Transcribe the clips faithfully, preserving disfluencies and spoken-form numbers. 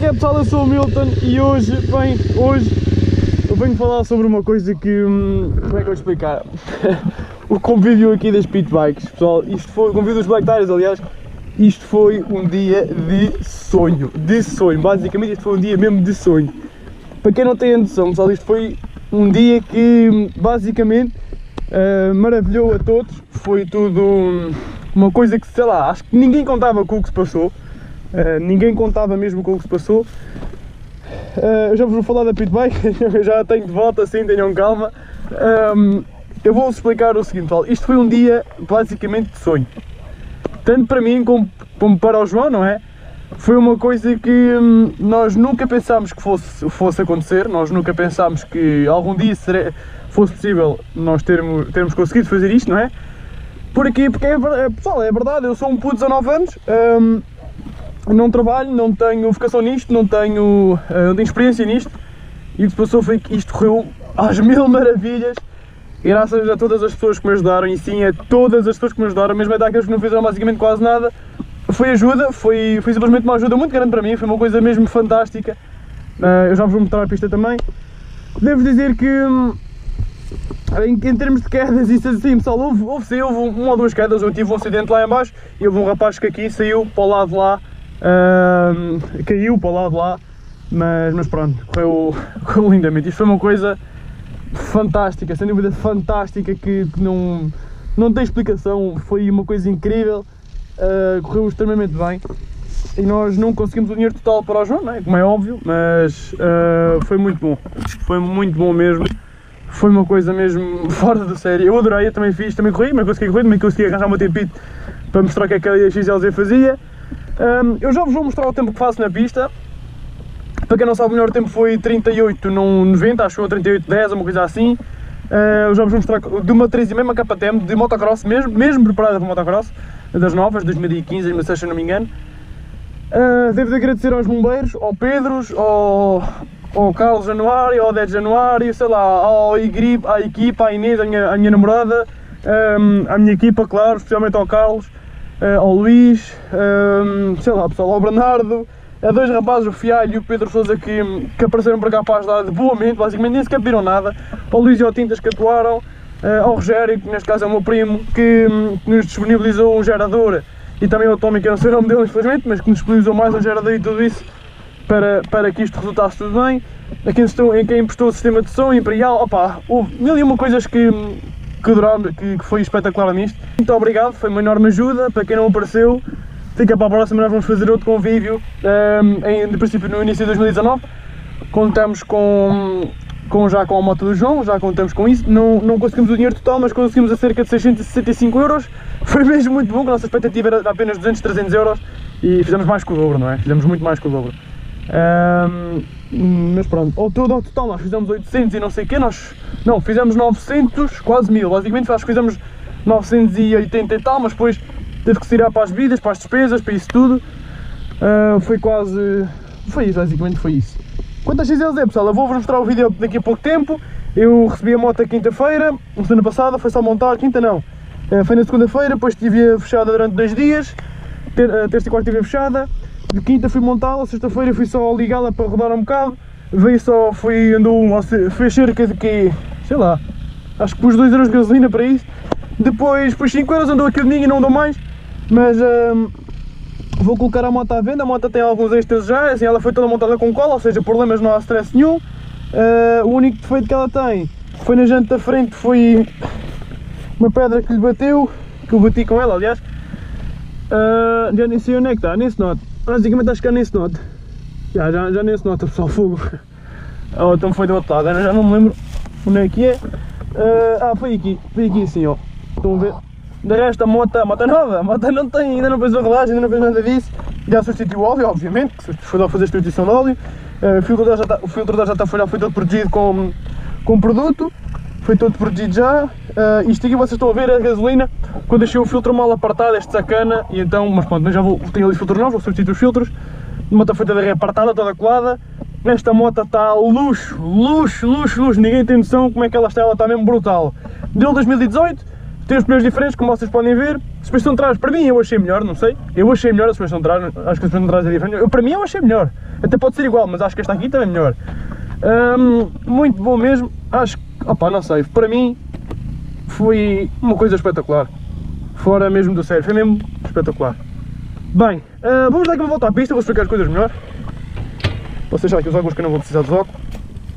que é, pessoal? Eu sou o Milton e hoje, bem, hoje eu venho falar sobre uma coisa que, hum, como é que eu vou explicar? O convívio aqui das pit bikes, pessoal, isto foi, o convívio dos Black Tires, aliás, isto foi um dia de sonho, de sonho, basicamente isto foi um dia mesmo de sonho. Para quem não tem a noção, pessoal, isto foi um dia que, basicamente, uh, maravilhou a todos, foi tudo um, uma coisa que, sei lá, acho que ninguém contava com o que se passou. Uh, ninguém contava mesmo com o que se passou. Uh, eu já vos vou falar da pit bike, eu já tenho de volta, assim, tenham calma. Um, eu vou-vos explicar o seguinte, pessoal, isto foi um dia basicamente de sonho. Tanto para mim como, como para o João, não é? Foi uma coisa que hum, nós nunca pensámos que fosse, fosse acontecer, nós nunca pensámos que algum dia seria, fosse possível nós termos, termos conseguido fazer isto, não é? Porquê? Porque, é, pessoal, é verdade, eu sou um puto de dezanove anos, hum, não trabalho, não tenho vocação nisto, não tenho, uh, não tenho experiência nisto, e o que se passou foi que isto correu às mil maravilhas, graças a todas as pessoas que me ajudaram, e sim, a todas as pessoas que me ajudaram, mesmo até aqueles que não fizeram basicamente quase nada. Foi ajuda, foi, foi simplesmente uma ajuda muito grande para mim, foi uma coisa mesmo fantástica. Uh, eu já vos vou mostrar a pista também. Devo dizer que, em, em termos de quedas, isso assim, pessoal, houve, houve, sim, houve uma ou duas quedas. Eu tive um acidente lá em baixo e houve um rapaz que aqui saiu para o lado de lá, uh, caiu para o lado de lá, mas, mas pronto, correu, correu lindamente. Isto foi uma coisa fantástica, sem dúvida fantástica, que, que não, não tem explicação, foi uma coisa incrível. Uh, correu extremamente bem e nós não conseguimos o dinheiro total para o João, não é? Como é óbvio, mas uh, foi muito bom, foi muito bom mesmo, foi uma coisa mesmo fora do sério. Eu adorei, eu também fiz, também corri, mas consegui correr, também consegui arranjar o meu tempito para mostrar o que é que a X L Z fazia. Um, eu já vos vou mostrar o tempo que faço na pista. Para quem não sabe, o melhor tempo foi trinta e oito não noventa, acho eu, trinta e oito dez, uma coisa assim. Uh, eu já vos vou mostrar de uma três e meio K T M de motocross, mesmo, mesmo preparada para motocross, das novas, dois mil e quinze, dois mil e dezesseis, se não me engano. Uh, devo de agradecer aos bombeiros, ao Pedros, ao, ao Carlos Januário, ao Dez Januário, sei lá, ao Igrip, à equipa, à Inês, à minha, à minha namorada, um, à minha equipa, claro, especialmente ao Carlos, uh, ao Luís, um, sei lá, pessoal, ao Bernardo, a dois rapazes, o Fialho e o Pedro Sousa, que, que apareceram para cá para ajudar de boamente, basicamente nem sequer pediram nada, ao Luís e ao Tintas, que atuaram, uh, ao Rogério, que neste caso é o meu primo, que, que nos disponibilizou um gerador, e também ao Tommy, que eu não sei o nome dele infelizmente, mas que nos disponibilizou mais um gerador e tudo isso, para, para que isto resultasse tudo bem. A quem, estou, em quem emprestou o sistema de som, Imperial, opá, houve mil e uma coisas que, que adoraram, que, que foi espetacular nisto. Muito obrigado, foi uma enorme ajuda. Para quem não apareceu, fica para a próxima, nós vamos fazer outro convívio, um, em, de princípio no início de dois mil e dezanove. Contamos com, com, já com a moto do João, já contamos com isso. Não, não conseguimos o dinheiro total, mas conseguimos a cerca de seiscentos e sessenta e cinco euros. Foi mesmo muito bom, que a nossa expectativa era apenas duzentos, trezentos euros e fizemos mais que o dobro, não é? Fizemos muito mais que o dobro. Um, mas pronto, ao todo, ao total nós fizemos oitocentos e não sei o quê, nós... Não, fizemos novecentos, quase mil, basicamente acho que fizemos novecentos e oitenta e tal, mas depois teve que se tirar para as bebidas, para as despesas, para isso tudo. Uh, foi quase... foi isso, basicamente foi isso. Quanto a X L Z, pessoal, eu vou-vos mostrar o vídeo daqui a pouco tempo. Eu recebi a moto quinta-feira, na semana passada, foi só montar, quinta não. Uh, foi na segunda-feira, depois estive fechada durante dois dias, ter, uh, terça e quarta estive fechada. De quinta fui montá-la, sexta-feira fui só ligá-la para rodar um bocado. Veio só, foi, andou, fez cerca de que, sei lá, acho que pus dois euros de gasolina para isso. Depois pus cinco euros, andou aqui o domingo e não andou mais. Mas uh, vou colocar a moto à venda, a moto tem alguns extras já, assim, ela foi toda montada com cola, ou seja, problemas não há stress nenhum. Uh, o único defeito que ela tem foi na janta da frente, foi uma pedra que lhe bateu, que eu bati com ela, aliás. Uh, já nem sei onde é que está, nem se nota. Basicamente acho que já nem se nota. Já, já, já nem se nota, pessoal, fogo. Oh, então foi do outro lado, já não me lembro onde é que é. Uh, ah, foi aqui, foi aqui assim, ó. Estão a ver? De resto a moto, a moto é nova, a moto não tem, ainda não fez o relógio, ainda não fez nada disso. Já substituiu o óleo, obviamente, que foi lá fazer a substituição de óleo. Uh, o filtro dela já está, o filtro dela já está, foi, já foi todo protegido com, com produto. Foi todo protegido já. Uh, isto aqui vocês estão a ver a gasolina, quando deixei o filtro mal apartado, este sacana, e então, mas pronto, já vou, tenho ali filtros novos, vou substituir os filtros. A moto foi toda reapartada, toda colada. Esta moto está luxo, luxo, luxo, luxo, ninguém tem noção como é que ela está, ela está mesmo brutal. Deu dois mil e dezoito, Tem os pneus diferentes, como vocês podem ver. Suspensão de trás, para mim eu achei melhor, não sei. Eu achei melhor a suspensão de trás, acho que a suspensão de trás é diferente. Eu, para mim eu achei melhor. Até pode ser igual, mas acho que esta aqui também é melhor. Um, muito bom mesmo. Acho que, opá, não sei, para mim foi uma coisa espetacular. Fora mesmo do sério, foi mesmo espetacular. Bem, uh, vamos dar aqui uma volta à pista, vou explicar as coisas melhor. Posso deixar aqui os óculos que eu não vou precisar dos óculos.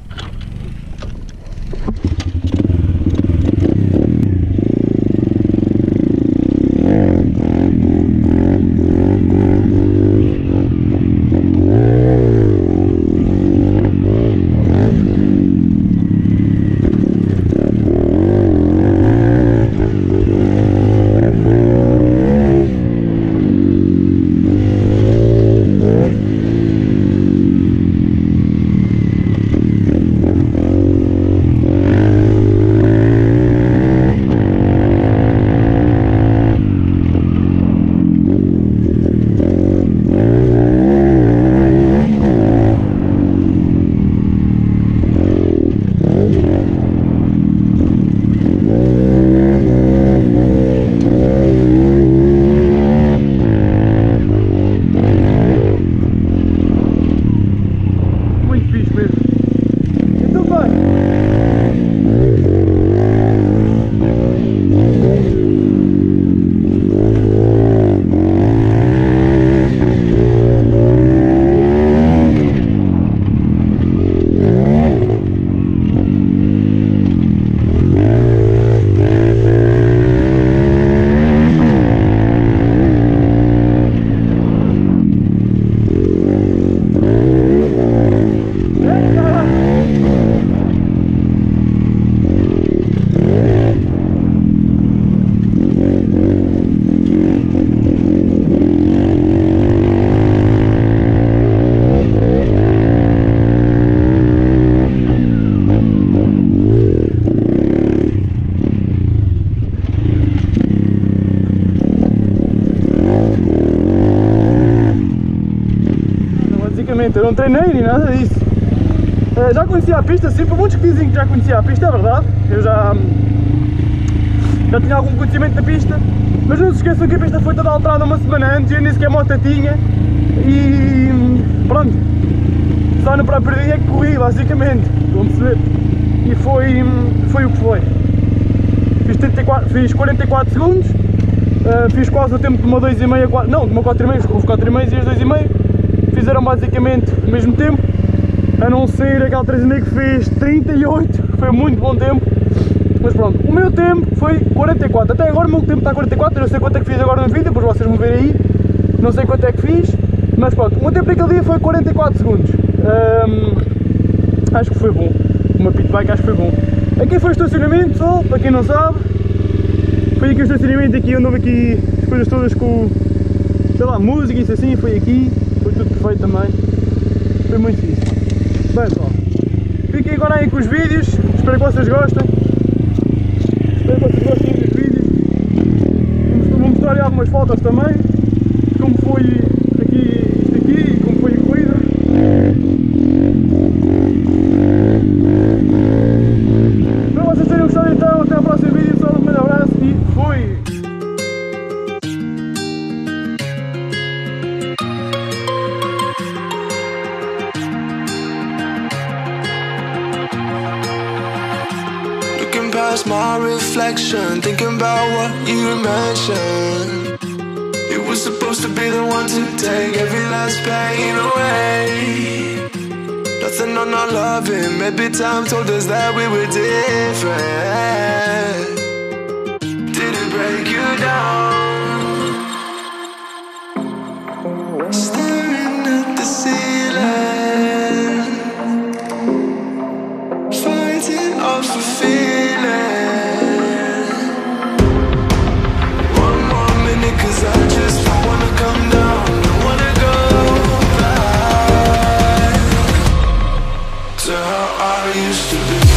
Eu não treinei nem nada disso. Uh, já conhecia a pista, sim, por muitos que dizem que já conhecia a pista, é verdade. Eu já, já tinha algum conhecimento da pista, mas não se esqueçam que a pista foi toda alterada uma semana antes e eu nem sequer a moto tinha. E pronto, só no próprio dia que corri, basicamente, vão perceber. E foi, foi o que foi. Fiz, trinta e quatro, fiz quarenta e quatro segundos, uh, fiz quase o tempo de uma dois e meia, não, de uma quatro e meia, houve quatro e meia e as dois e meia. Fizeram basicamente o mesmo tempo, a não ser aquela três e meia que fez trinta e oito, foi muito bom tempo, mas pronto, o meu tempo foi quarenta e quatro, até agora o meu tempo está quarenta e quatro, eu não sei quanto é que fiz agora no vídeo, depois vocês vão ver aí, não sei quanto é que fiz, mas pronto, o meu tempo naquele dia foi quarenta e quatro segundos, um, acho que foi bom, uma pit bike acho que foi bom. Aqui foi o estacionamento, só, para quem não sabe, foi aqui o estacionamento, aqui eu andava aqui as coisas todas com, sei lá, música e isso assim, foi aqui. Foi tudo perfeito também, foi muito fixe. Bem pessoal, fiquem agora aí com os vídeos, espero que vocês gostem. Espero que vocês gostem dos vídeos. Vou mostrar aí algumas fotos também, como foi aqui, isto aqui, e como foi a corrida. Espero que vocês tenham gostado então, até ao próximo vídeo pessoal, um grande abraço e fui! Past my reflection, thinking about what you mentioned. You were supposed to be the one to take every last pain away. Nothing on our loving, maybe time told us that we were different. Did it break you down? Staring at the ceiling, fighting off a feeling. Cause I just don't wanna come down, don't wanna go back to how I used to be.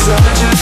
'cause I just